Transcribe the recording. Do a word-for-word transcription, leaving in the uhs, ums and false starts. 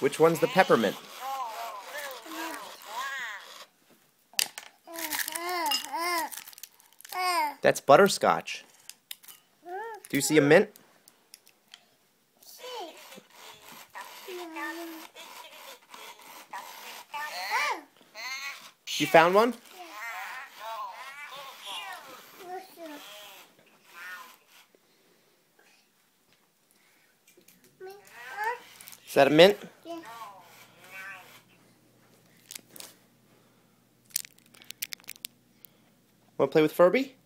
Which one's the peppermint? That's butterscotch. Do you see a mint? You found one? Is that a mint? Yeah. Want to play with Furby?